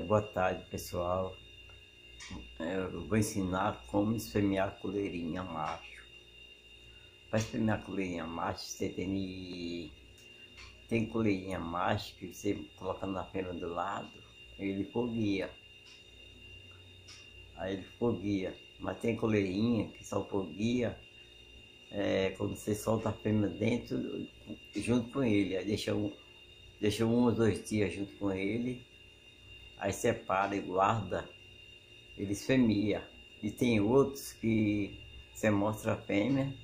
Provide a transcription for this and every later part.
Boa tarde, pessoal. Eu vou ensinar como esfremear coleirinha macho. Para esfremear coleirinha macho, você tem coleirinha macho que você coloca na fêmea do lado, ele fogueia. Aí ele fogueia. Mas tem coleirinha que só fogueia quando você solta a fêmea dentro, junto com ele. Aí deixa um ou 2 dias junto com ele. Aí separa e guarda, ele esfemia. E tem outros que você mostra a fêmea,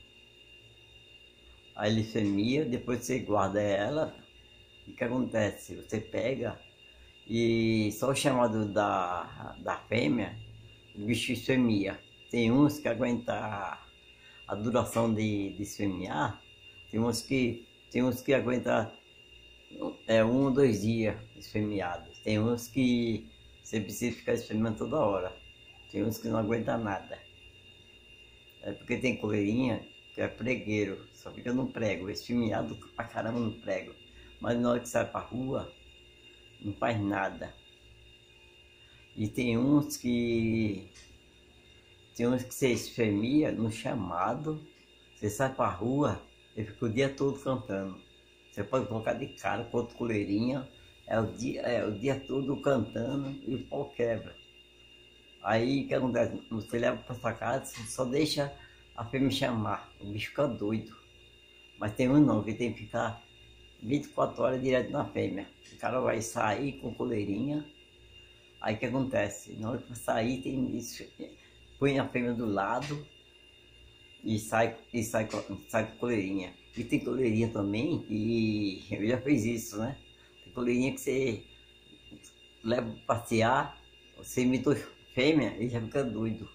aí ele esfemia, depois você guarda ela. E o que acontece? Você pega e só o chamado da fêmea, o bicho esfemia. Tem uns que aguentam a duração de esfemiar, tem uns que aguentam 1 ou 2 dias esfemiados. Tem uns que você precisa ficar esfemiando toda hora. Tem uns que não aguentam nada. É porque tem coleirinha que é pregueiro, só fica no prego, esfemiado pra caramba no prego. Mas na hora que sai pra rua, não faz nada. E tem uns que você esfemia no chamado, você sai pra rua, ele fica o dia todo cantando. Você pode colocar de cara com outro coleirinha, o dia todo cantando e o pau quebra. Aí o que acontece? Você leva pra sua casa, só deixa a fêmea chamar, o bicho fica doido. Mas tem um não, que tem que ficar 24 horas direto na fêmea. O cara vai sair com coleirinha, aí o que acontece? Na hora que sair, põe a fêmea do lado e sai com coleirinha. E tem coleirinha também, e eu já fiz isso, né? Tem coleirinha que você leva pra passear, você imitou fêmea, ele já fica doido.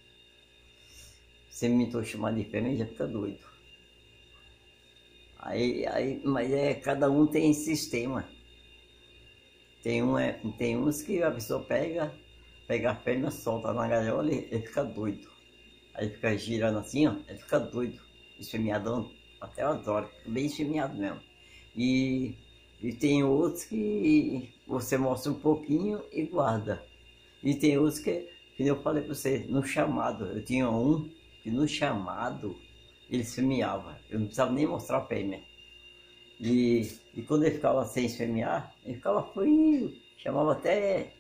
Você imitou chamar de fêmea, ele já fica doido. Mas cada um tem sistema. Tem uns que a pessoa pega a fêmea, solta na gaiola e ele fica doido. Aí fica girando assim, ó, ele fica doido, esfemiadão até as horas, bem esfemiado mesmo. E tem outros que você mostra um pouquinho e guarda. E tem outros que eu falei para você, no chamado, eu tinha um que no chamado ele esfemiava, eu não precisava nem mostrar a fêmea. E quando ele ficava sem esfemiar, ele ficava frio, chamava até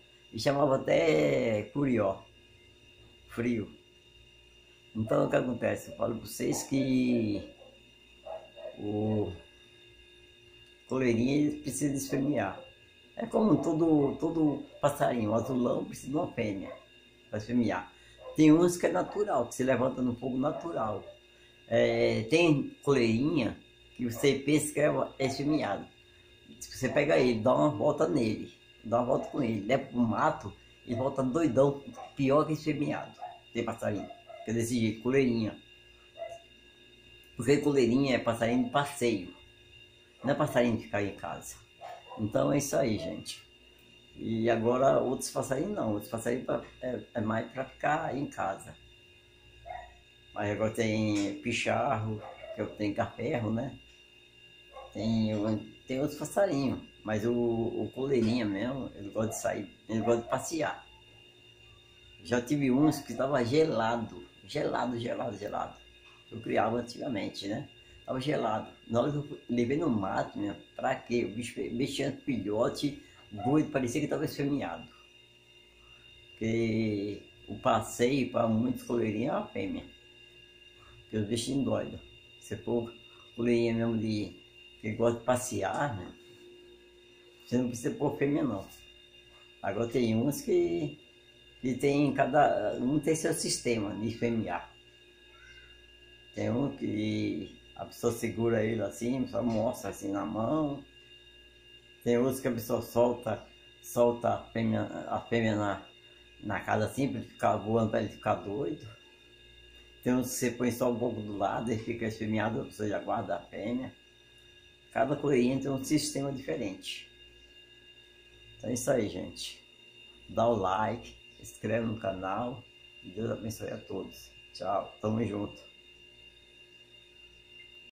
curió, frio. Então o que acontece? Eu falo para vocês que o coleirinha ele precisa esfemiar. É como todo passarinho, o azulão precisa de uma fêmea para esfemiar. Tem uns que é natural, que se levanta no fogo natural. Tem coleirinha que você pensa que é esfemiado. Você pega ele, dá uma volta nele, dá uma volta com ele, leva pro mato e volta doidão, pior que esfemiado. Tem passarinho, que é desse jeito, coleirinha. Porque coleirinha é passarinho de passeio, não é passarinho de ficar em casa. Então é isso aí, gente. E agora outros passarinhos não, outros passarinhos é mais para ficar em casa. Mas agora tem picharro, que eu tenho caferro, né? Tem outros passarinhos, mas o coleirinha mesmo, ele gosta de sair, ele gosta de passear. Já tive uns que estava gelado. Eu criava antigamente, né? Tava gelado. Na hora que eu levei no mato, meu, pra quê? O bicho tinha filhote, doido, parecia que estava esfemiado. Porque o passeio para muitos coleirinhos é uma fêmea. Porque os bichinhos doidos. Se for coleirinha mesmo que gosta de passear, né? Você não precisa pôr fêmea não. Agora tem uns que tem cada um tem seu sistema de esfemiar. Tem um que a pessoa segura ele assim, só mostra assim na mão. Tem outros que a pessoa solta a fêmea na casa assim, para ele ficar voando, para ele ficar doido. Tem uns que você põe só um pouco do lado e fica esfemiado, a pessoa já guarda a fêmea. Cada coleirinha tem um sistema diferente. Então é isso aí, gente. Dá o like, se inscreve no canal. E Deus abençoe a todos. Tchau, tamo junto.